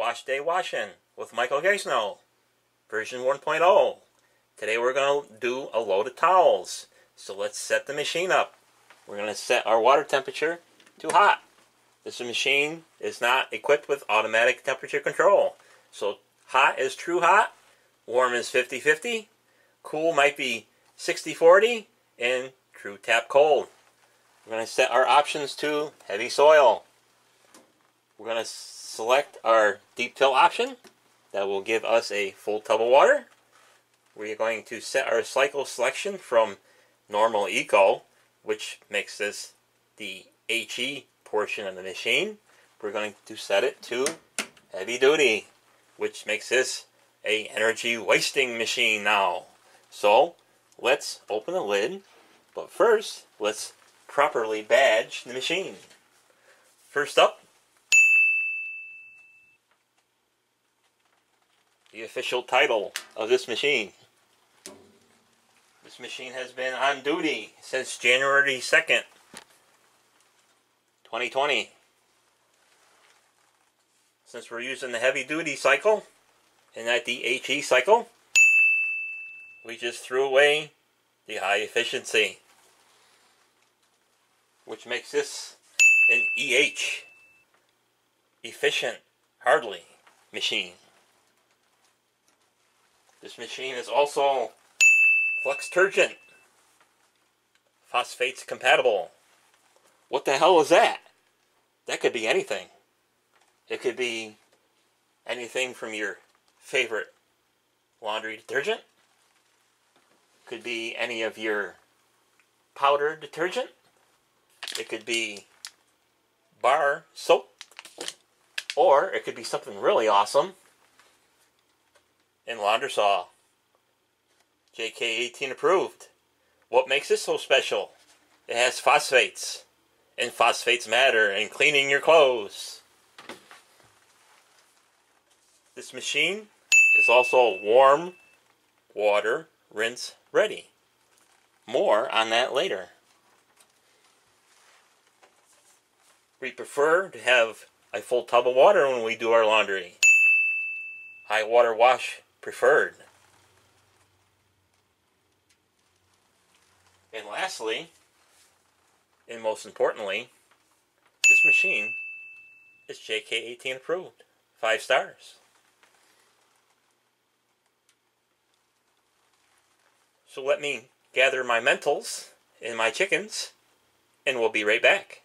WashDay Washing with Michael Gegzno, version 1.0. Today we're going to do a load of towels. So let's set the machine up. We're going to set our water temperature to hot. This machine is not equipped with automatic temperature control. So hot is true hot, warm is 50-50, cool might be 60-40, and true tap cold. We're going to set our options to heavy soil. We're going to select our deep fill option. That will give us a full tub of water. We're going to set our cycle selection from normal eco, which makes this the HE portion of the machine. We're going to set it to heavy duty, which makes this a energy wasting machine now. So let's open the lid, but first let's properly badge the machine. First up, the official title of this machine. This machine has been on duty since January 2nd, 2020. Since we're using the heavy duty cycle and not the HE cycle, we just threw away the high efficiency, which makes this an EH, efficient hardly machine. This machine is also Flexturgent, phosphates compatible. What the hell is that? That could be anything. It could be anything from your favorite laundry detergent. Could be any of your powder detergent. It could be bar soap. Or it could be something really awesome in Laundersaw. JK18 approved. What makes this so special? It has phosphates, and phosphates matter in cleaning your clothes. This machine is also warm water rinse ready. More on that later. We prefer to have a full tub of water when we do our laundry. High water wash preferred. And lastly, and most importantly, this machine is JK18 approved. 5 stars. So let me gather my mentals and my chickens, and we'll be right back.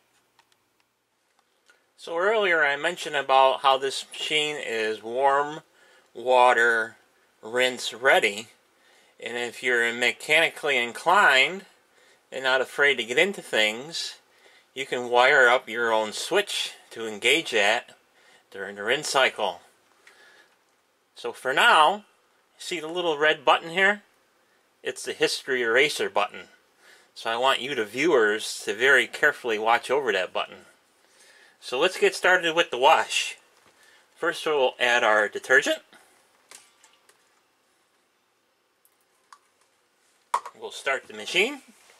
So earlier I mentioned about how this machine is warm water rinse ready, and if you're mechanically inclined and not afraid to get into things, you can wire up your own switch to engage that during the rinse cycle. So for now, see the little red button here? It's the history eraser button. So I want you, the viewers, to very carefully watch over that button. So let's get started with the wash. First we'll add our detergent. We'll start the machine.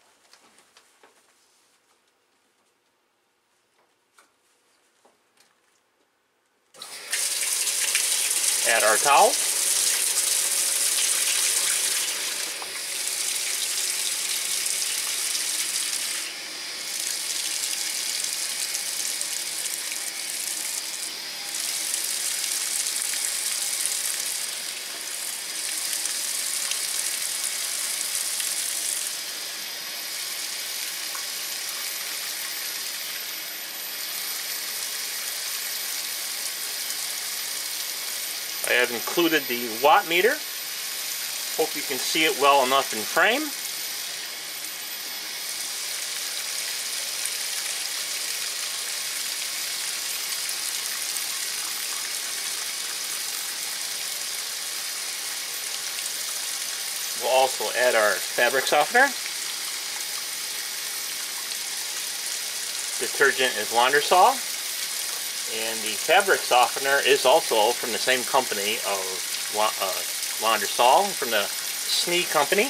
Add our towel. I have included the watt meter. Hope you can see it well enough in frame. We'll also add our fabric softener. Detergent is Laundersaw. And the fabric softener is also from the same company of Laundersaw, from the SNE company.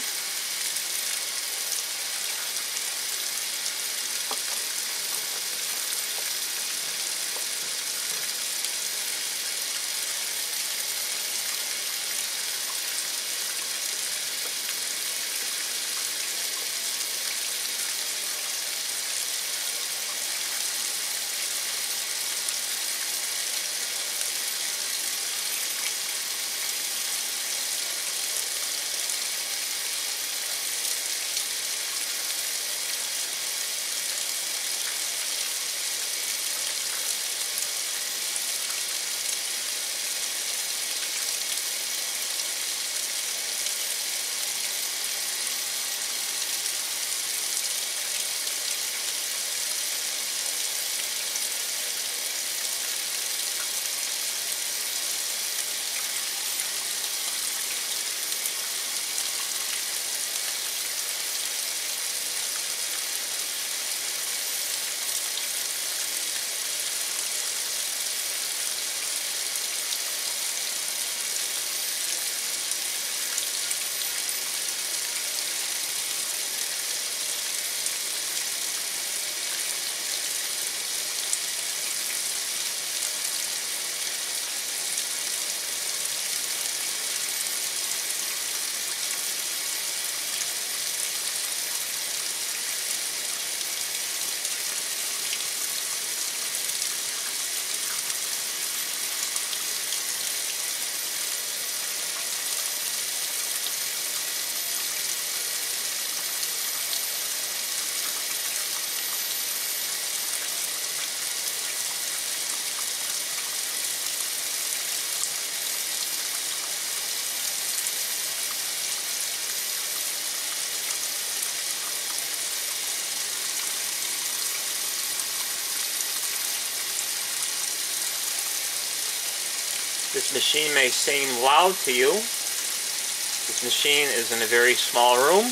This machine may seem loud to you. This machine is in a very small room,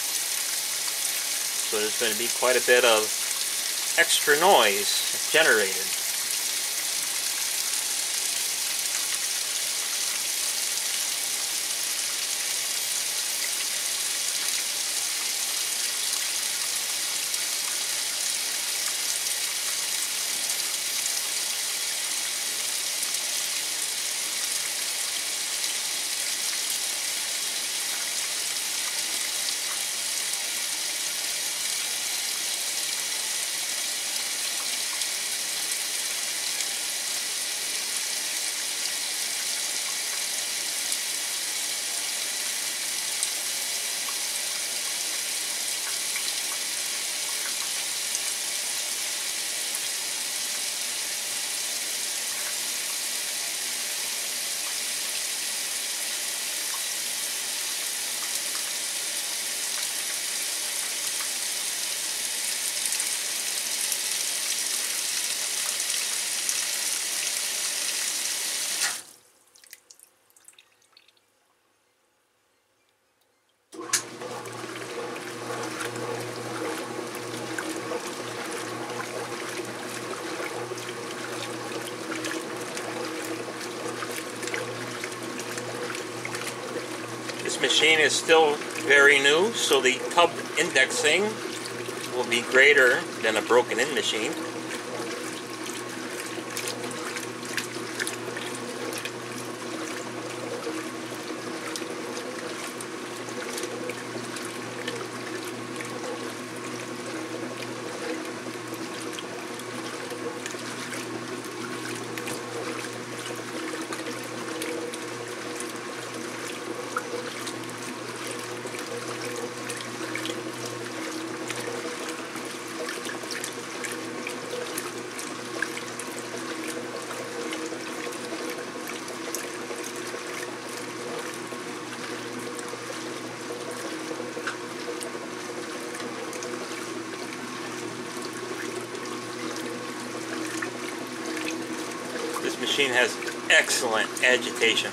so there's going to be quite a bit of extra noise generated. This machine is still very new, so the tub indexing will be greater than a broken-in machine. This machine has excellent agitation.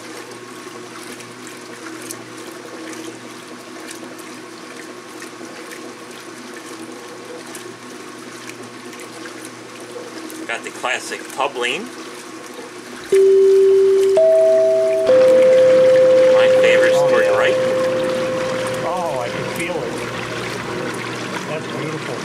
Got the classic pub lean. My favorite story, yeah. right? Oh, I can feel it. That's beautiful.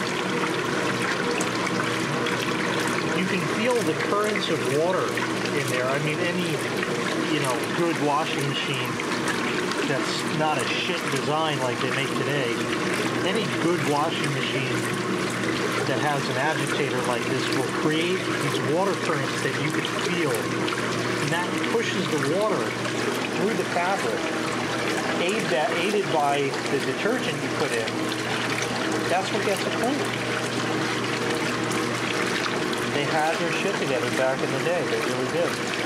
You can feel the currents of water in there. I mean, any, good washing machine that's not a shit design like they make today, any good washing machine that has an agitator like this will create these water currents that you can feel. And that pushes the water through the fabric, aided by the detergent you put in. That's what gets it clean. They had their shit together back in the day. They really did.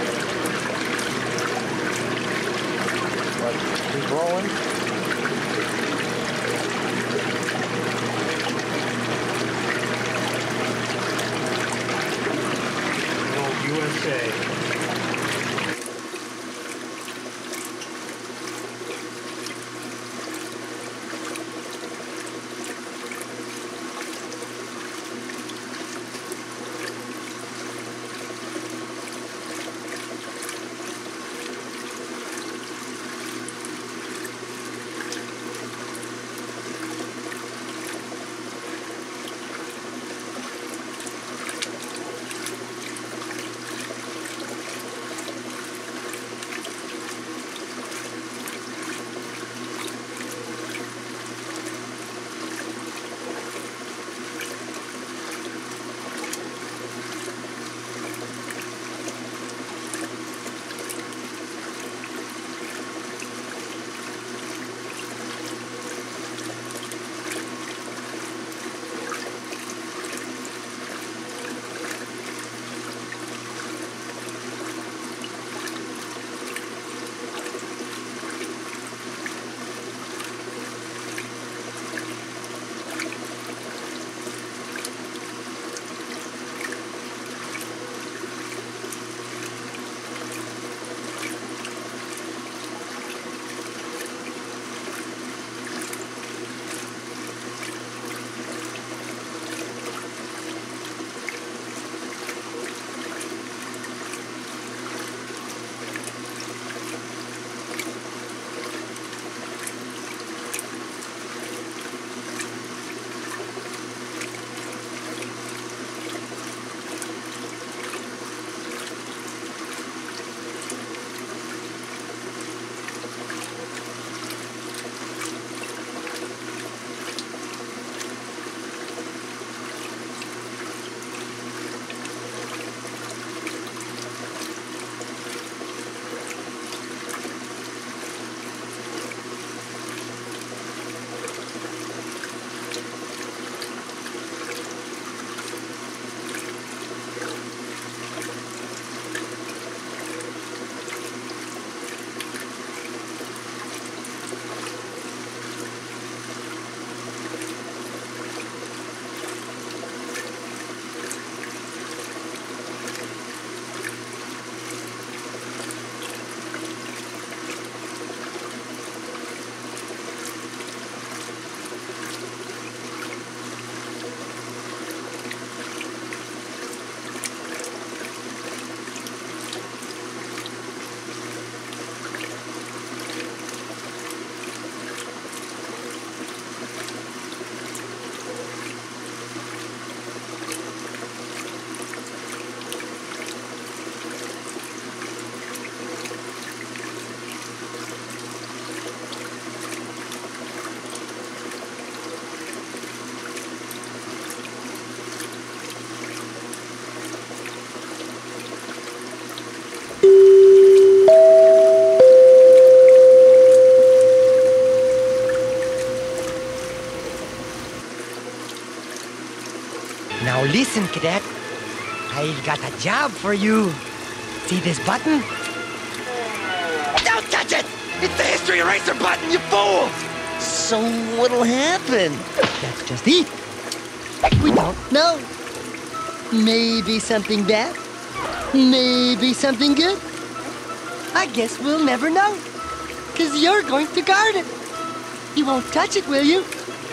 But he's rolling. Good old USA. Now listen, cadet. I've got a job for you. See this button? Don't touch it! It's the history eraser button, you fool! So what'll happen? That's just it. We don't know. Maybe something bad. Maybe something good. I guess we'll never know. 'Cause you're going to guard it. You won't touch it, will you?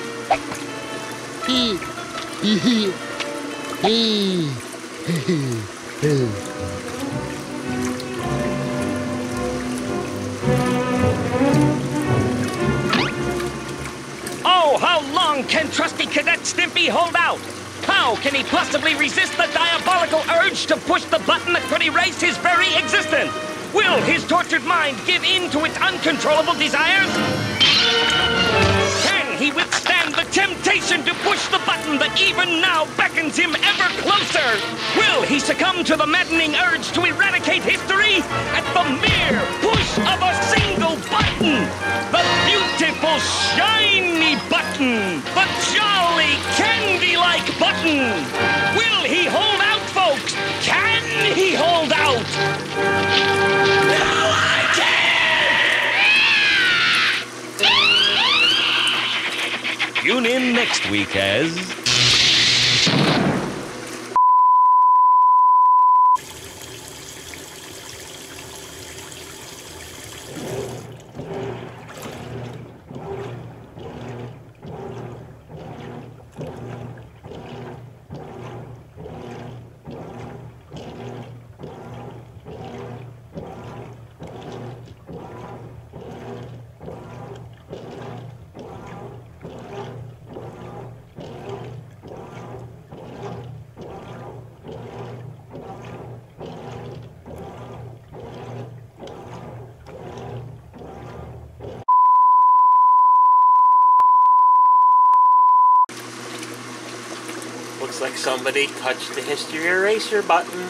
Oh, how long can trusty Cadet Stimpy hold out? How can he possibly resist the diabolical urge to push the button that could erase his very existence? Will his tortured mind give in to its uncontrollable desires? Can he withstand the temptation to push the button that even now beckons him ever closer? Will he succumb to the maddening urge to eradicate history at the mere push of a single button? The beautiful, shiny button! The jolly, candy-like button! Will he hold out, folks? Can he hold out? No, I can't! Tune in next week as... Looks like somebody touched the history eraser button.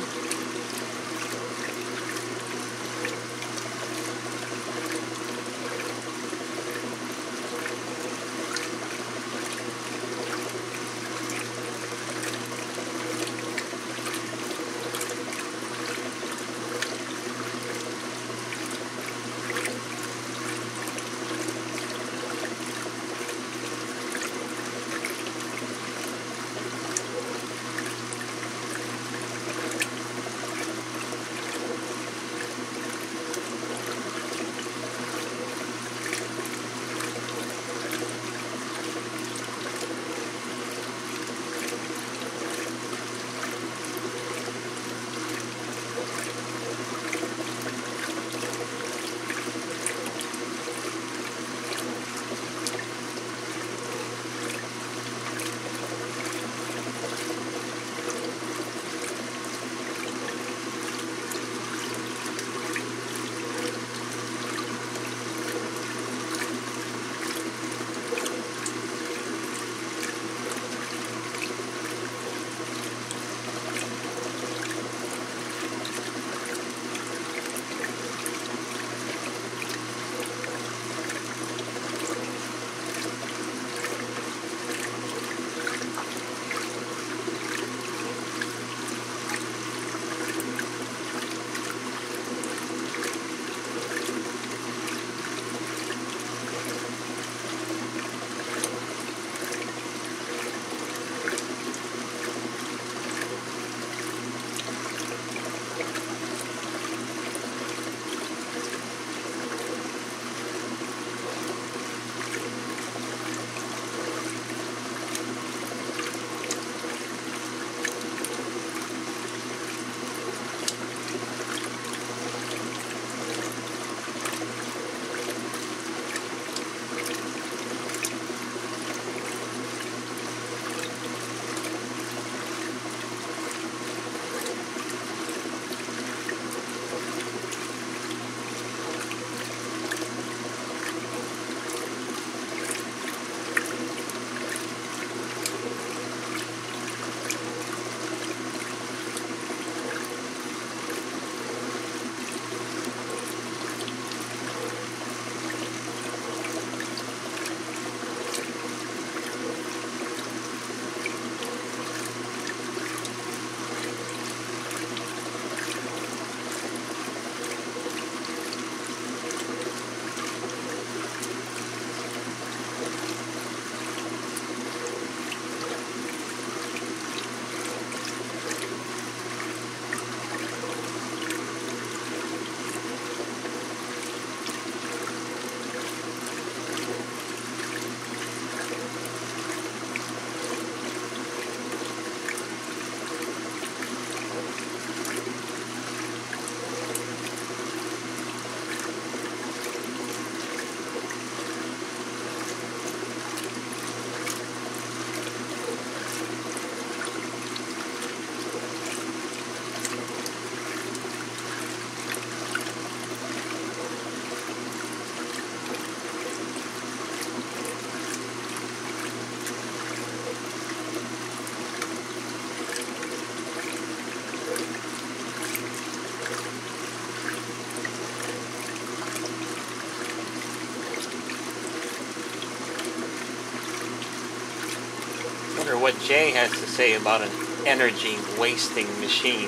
what Jay has to say about an energy wasting machine.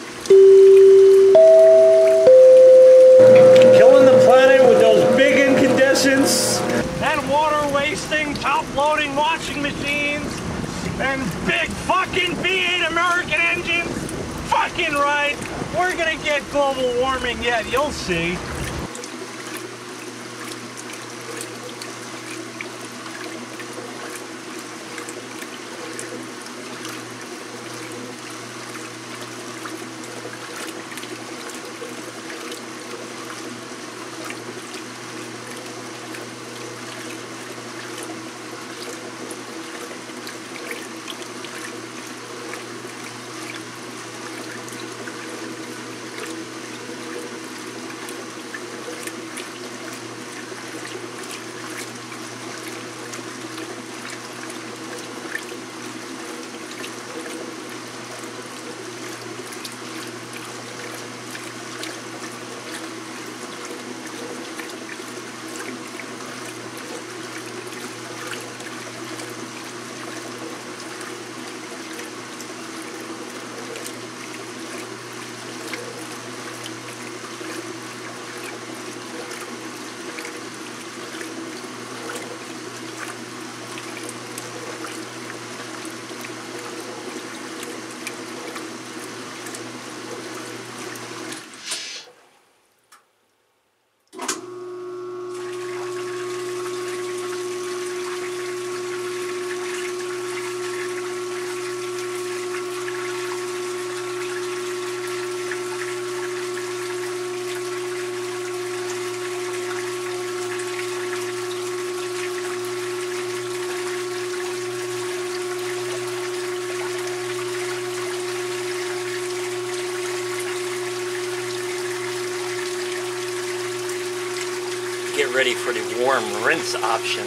Killing the planet with those big incandescents and water wasting, top loading washing machines and big fucking V8 American engines. Fucking right. We're gonna get global warming yet, you'll see. Get ready for the warm rinse option.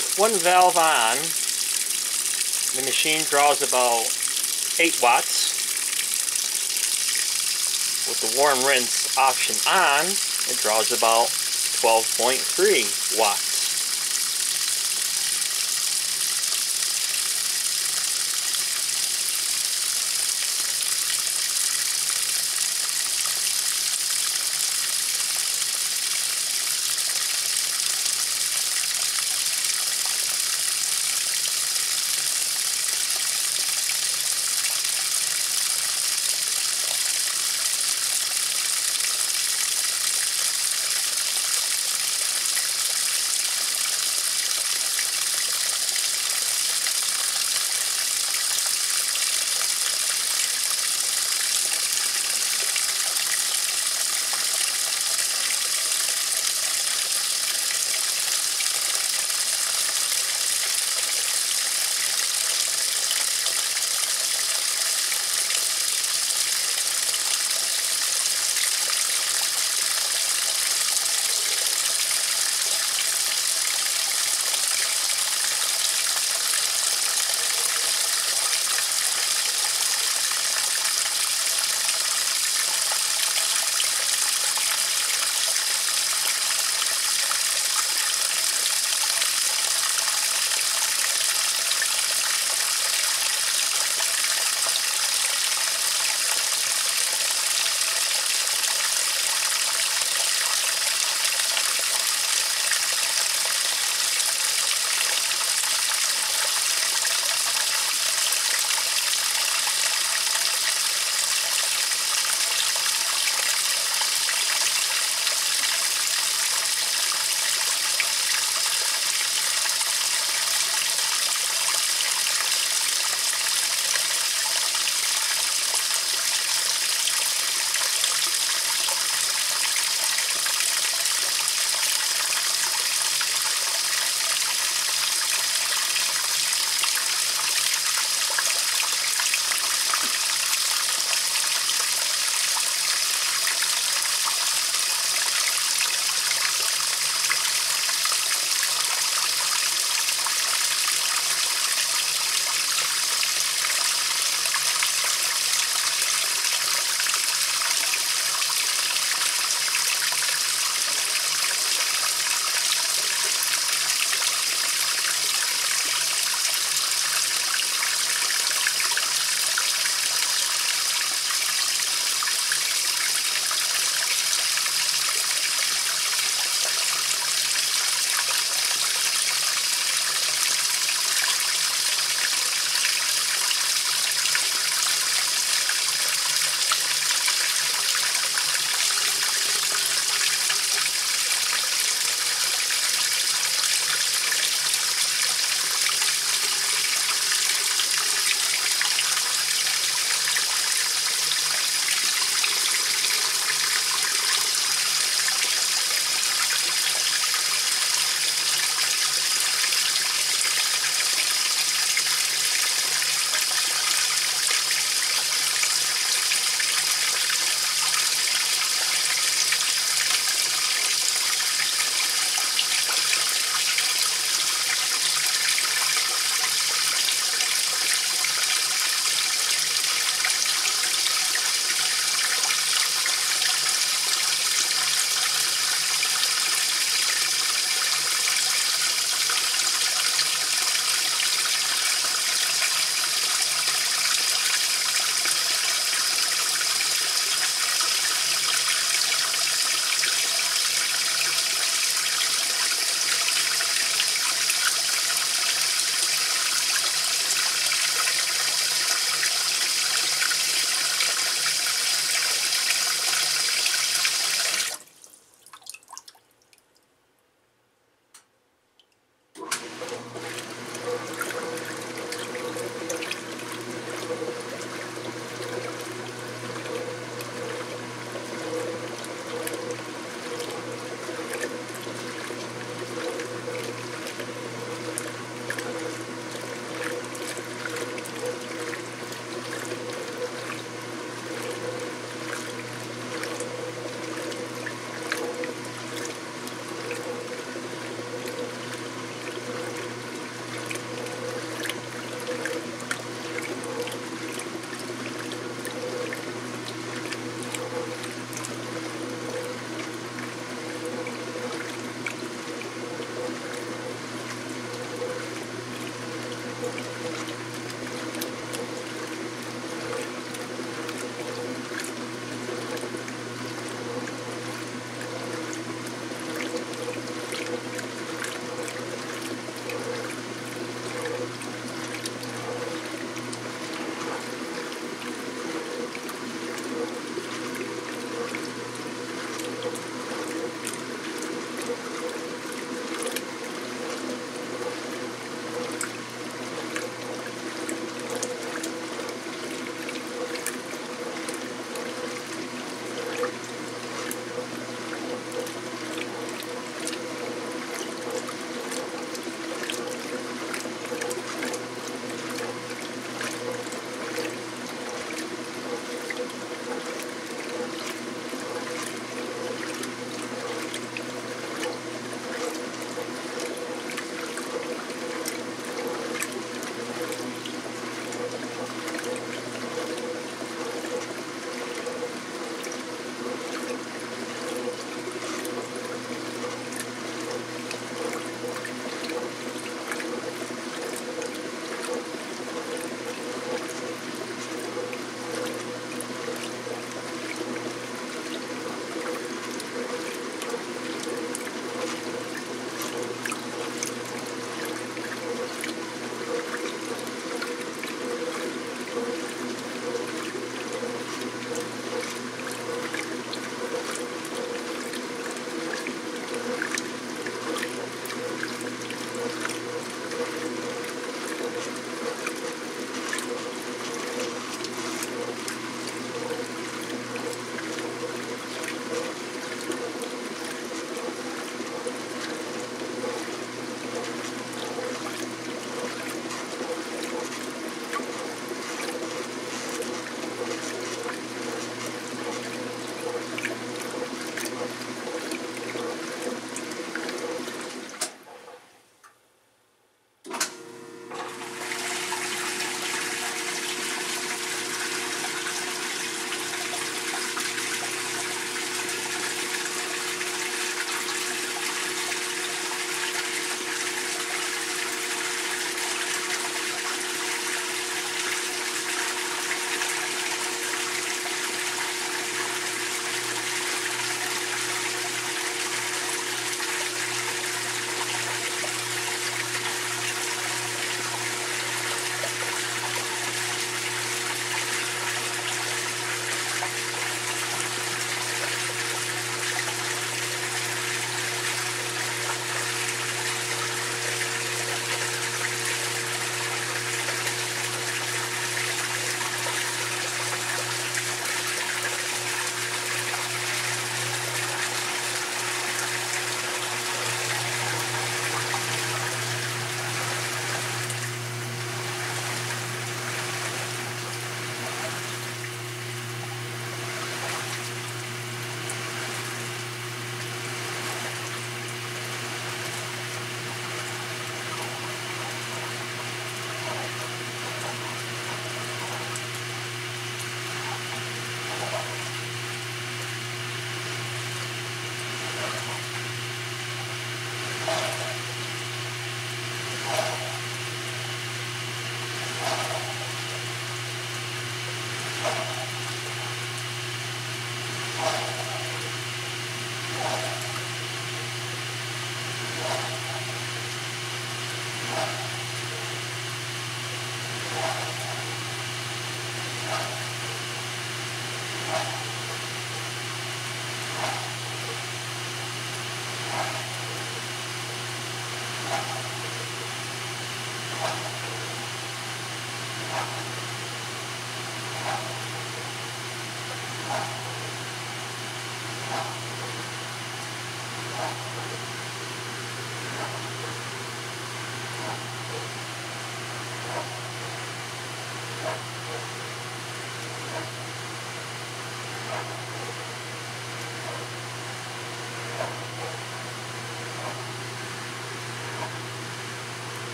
with one valve on, the machine draws about 8 watts. With the warm rinse option on, it draws about 12.3 watts.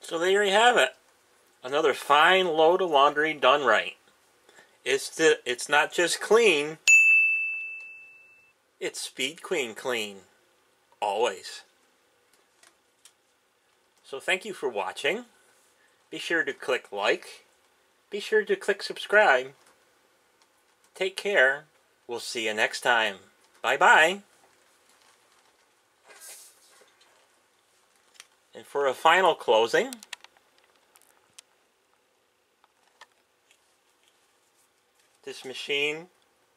So there you have it. Another fine load of laundry done right. It's not just clean, it's Speed Queen clean. Always. So thank you for watching. Be sure to click like. Be sure to click subscribe. Take care. We'll see you next time. Bye-bye. And for a final closing, this machine,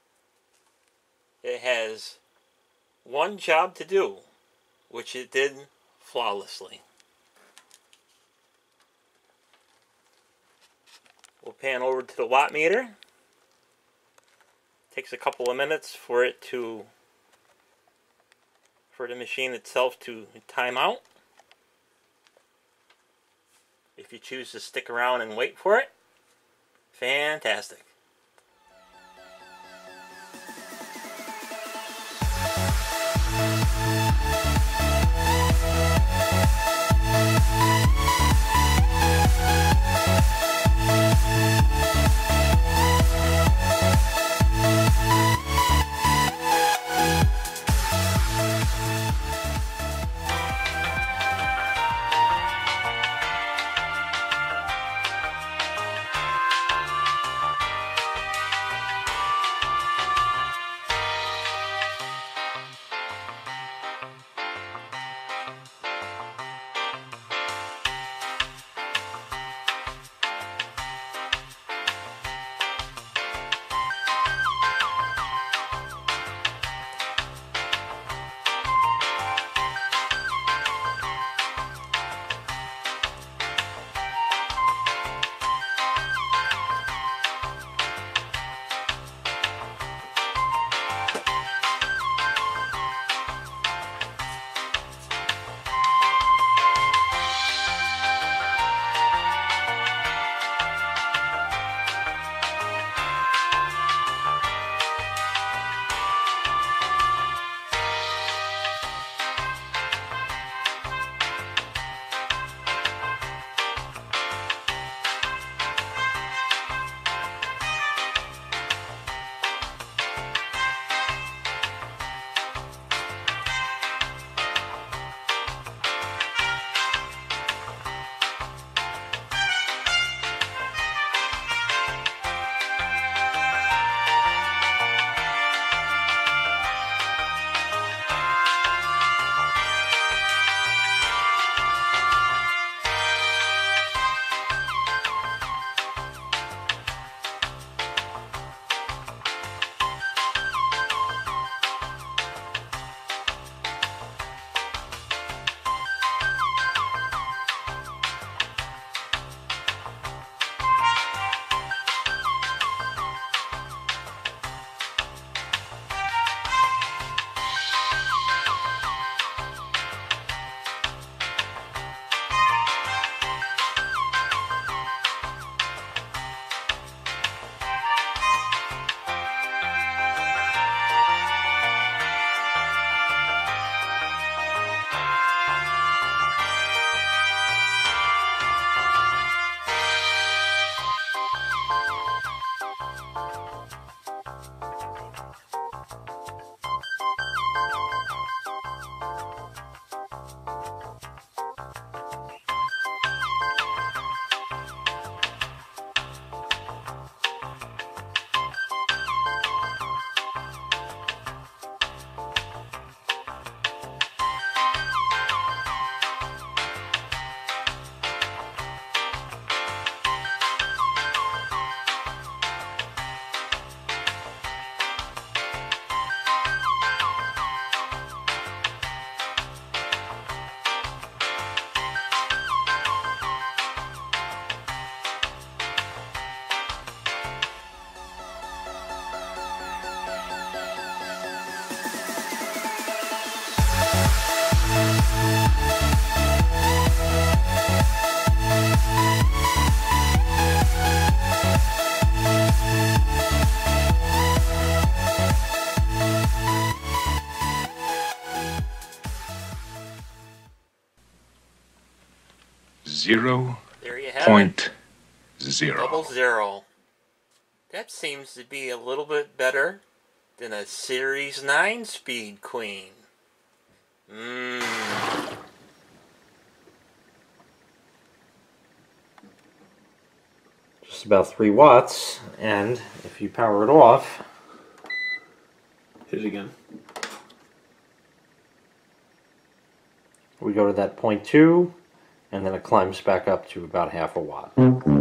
it has one job to do, which it did flawlessly. We'll pan over to the watt meter. Takes a couple of minutes for the machine itself to time out. If you choose to stick around and wait for it, fantastic. There you have it. 0.0. 00. That seems to be a little bit better than a Series 9 Speed Queen. Just about 3 watts, and if you power it off, hit it again. We go to that 0.2, and then it climbs back up to about half a watt.